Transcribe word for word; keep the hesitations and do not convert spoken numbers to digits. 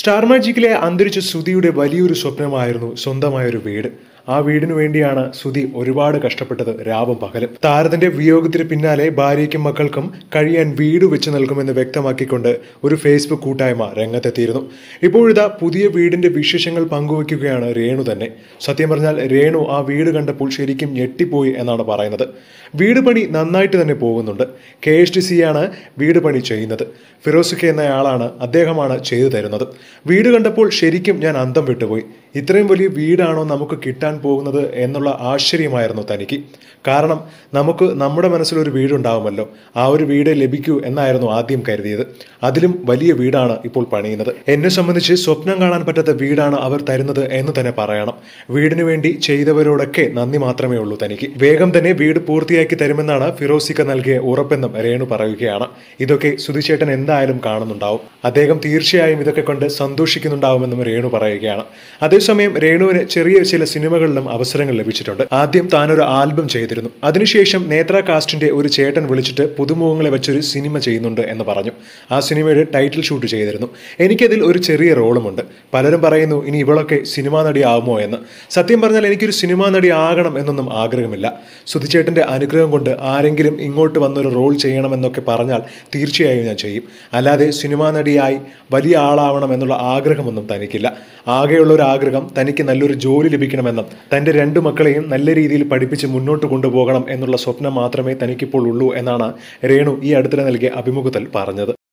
Star മാജിക്കിലെ അന്തരിച്ച സുധിയുടെ വലിയൊരു സ്വപ്നമായിരുന്നു സ്വന്തമായൊരു വീട്. ആ വീടിനു വേണ്ടിയാണ് സുധി ഒരുപാട് കഷ്ടപ്പെട്ടത് രാവും പകലും. താരത്തിന്റെ വിയോഗത്തിന് പിന്നാലെ ഭാര്യയ്ക്കും മക്കൾക്കും കഴിയാൻ വീട് വെച്ച് നൽകുമെന്ന് വ്യക്തമാക്കിക്കൊണ്ട് ഒരു ഫേസ്ബുക്ക് കൂട്ടായ്മ രംഗത്തെത്തിയിരുന്നു. ഇപ്പോഴിതാ പുതിയ വീടിന്റെ വിശേഷങ്ങൾ പങ്കുവയ്ക്കുകയാണ് രേണു തന്നെ. സത്യം പറഞ്ഞാൽ രേണു ആ വീട് കണ്ടപ്പോൾ ശരിക്കും ഞെട്ടിപ്പോയി എന്നാണ് പറയുന്നത്. വീട് പണി നന്നായിട്ട് തന്നെ പോകുന്നുണ്ട്. കെ എച്ച് ടി സി ആണ് വീട് പണി ചെയ്യുന്നത്. ഫിറോസ് എന്നയാളാണ് അദ്ദേഹമാണ് ചെയ്തു തരുന്നത്. വീട് കണ്ടപ്പോൾ ശരിക്കും ഞാൻ അന്തം വിട്ടുപോയി. ഇത്രയും വലിയ വീടാണോ നമുക്ക് കിട്ടാൻ പോകുന്നത് എന്നുള്ള ആശ്ചര്യമായിരുന്നു തനിക്ക്. കാരണം നമുക്ക് നമ്മുടെ മനസ്സിലൊരു വീടുണ്ടാവുമല്ലോ, ആ ഒരു വീട് ലഭിക്കൂ എന്നായിരുന്നു ആദ്യം കരുതിയത്. അതിലും വലിയ വീടാണ് ഇപ്പോൾ പണിയുന്നത്. എന്നെ സംബന്ധിച്ച് സ്വപ്നം കാണാൻ പറ്റാത്ത വീടാണ് അവർ തരുന്നത് എന്ന് തന്നെ പറയണം. വീടിനു വേണ്ടി ചെയ്തവരോടൊക്കെ നന്ദി മാത്രമേ ഉള്ളൂ തനിക്ക്. വേഗം തന്നെ വീട് പൂർത്തിയാക്കി തരുമെന്നാണ് ഫിറോസിക്ക നൽകിയ ഉറപ്പെന്നും രേണു പറയുകയാണ്. ഇതൊക്കെ സുധിച്ചേട്ടൻ എന്തായാലും കാണുന്നുണ്ടാവും. അദ്ദേഹം തീർച്ചയായും ഇതൊക്കെ കൊണ്ട് സന്തോഷിക്കുന്നുണ്ടാവുമെന്നും രേണു പറയുകയാണ്. അതേസമയം രേണുവിന് ചെറിയ ചില സിനിമകളിലും അവസരങ്ങൾ ലഭിച്ചിട്ടുണ്ട്. ആദ്യം താനൊരു ആൽബം ചെയ്തിരുന്നു. അതിനുശേഷം നേത്ര കാസ്റ്റിന്റെ ഒരു ചേട്ടൻ വിളിച്ചിട്ട് പുതുമുഖങ്ങളെ വെച്ചൊരു സിനിമ ചെയ്യുന്നുണ്ട് എന്ന് പറഞ്ഞു. ആ സിനിമയുടെ ടൈറ്റിൽ ഷൂട്ട് ചെയ്തിരുന്നു. എനിക്കതിൽ ഒരു ചെറിയ റോളുമുണ്ട്. പലരും പറയുന്നു ഇനി ഇവളൊക്കെ സിനിമാ നടി ആവുമോ എന്ന്. സത്യം പറഞ്ഞാൽ എനിക്കൊരു സിനിമാ നടി ആകണം എന്നൊന്നും ആഗ്രഹമില്ല. സുധിച്ചേട്ടന്റെ അനുഗ്രഹം കൊണ്ട് ആരെങ്കിലും ഇങ്ങോട്ട് വന്നൊരു റോൾ ചെയ്യണമെന്നൊക്കെ പറഞ്ഞാൽ തീർച്ചയായും ഞാൻ ചെയ്യും. അല്ലാതെ സിനിമാ നടിയായി വലിയ ആളാവണം എന്നുള്ള ആഗ്രഹമൊന്നും തനിക്കില്ല. ആകെയുള്ള ഒരു ആഗ്രഹം തനിക്ക് നല്ലൊരു ജോലി ലഭിക്കണമെന്നും തൻ്റെ രണ്ടു മക്കളെയും നല്ല രീതിയിൽ പഠിപ്പിച്ച് മുന്നോട്ട് കൊണ്ടുപോകണം എന്നുള്ള സ്വപ്നം മാത്രമേ തനിക്കിപ്പോൾ ഉള്ളൂ എന്നാണ് രേണു ഈ അടുത്തിടെ നൽകിയ അഭിമുഖത്തിൽ പറഞ്ഞത്.